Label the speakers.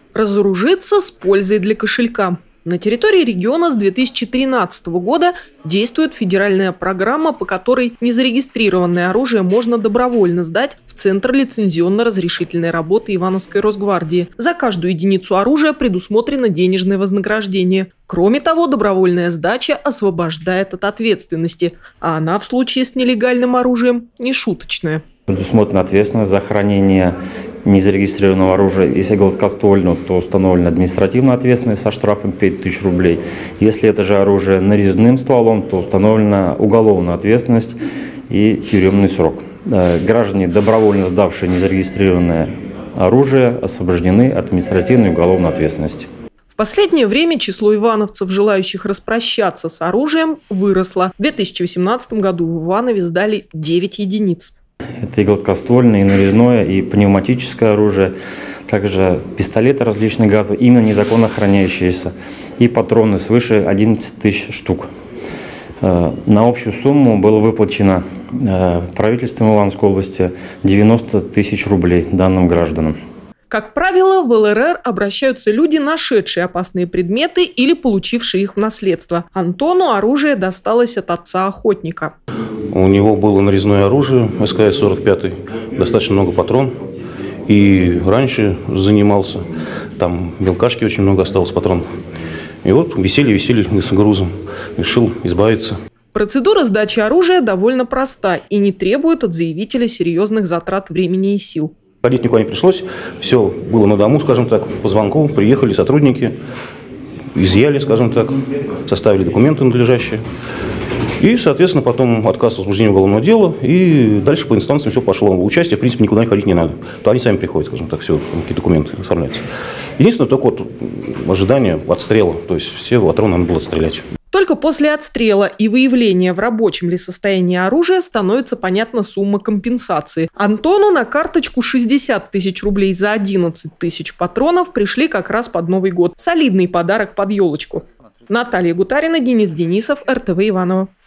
Speaker 1: Разоружиться с пользой для кошелька. На территории региона с 2013 года действует федеральная программа, по которой незарегистрированное оружие можно добровольно сдать в Центр лицензионно-разрешительной работы Ивановской Росгвардии. За каждую единицу оружия предусмотрено денежное вознаграждение. Кроме того, добровольная сдача освобождает от ответственности, а она в случае с нелегальным оружием нешуточная.
Speaker 2: Предусмотрена ответственность за хранение незарегистрированного оружия. Если гладкоствольного, то установлена административная ответственность со штрафом 5000 рублей. Если это же оружие нарезным стволом, то установлена уголовная ответственность и тюремный срок. Граждане, добровольно сдавшие незарегистрированное оружие, освобождены от административной и уголовной ответственности.
Speaker 1: В последнее время число ивановцев, желающих распрощаться с оружием, выросло. В 2018 году в Иванове сдали 9 единиц.
Speaker 2: Это и гладкоствольное, и нарезное, и пневматическое оружие, также пистолеты различные газовые, именно незаконно хранящиеся, и патроны свыше 11 тысяч штук. На общую сумму было выплачено правительством Ивановской области 90 тысяч рублей данным гражданам.
Speaker 1: Как правило, в ЛРР обращаются люди, нашедшие опасные предметы или получившие их в наследство. Антону оружие досталось от отца-охотника.
Speaker 3: У него было нарезное оружие, СКС-45, достаточно много патрон. И раньше занимался, там мелкашки очень много осталось патронов. И вот висели с грузом, решил избавиться.
Speaker 1: Процедура сдачи оружия довольно проста и не требует от заявителя серьезных затрат времени и сил.
Speaker 3: Ходить никуда не пришлось, все было на дому, скажем так, по звонку, приехали сотрудники, изъяли, скажем так, составили документы надлежащие. И, соответственно, потом отказ в возбуждении уголовного дела, и дальше по инстанциям все пошло. Участие, в принципе, никуда ходить не надо. То они сами приходят, скажем так, все, какие документы оформляются. Единственное, только вот ожидание отстрела, то есть все патроны надо было отстрелять.
Speaker 1: Только после отстрела и выявления в рабочем ли состоянии оружия становится понятна сумма компенсации. Антону на карточку 60 тысяч рублей за 11 тысяч патронов пришли как раз под Новый год. Солидный подарок под елочку. Наталья Гутарина, Денис Денисов, РТВ Иваново.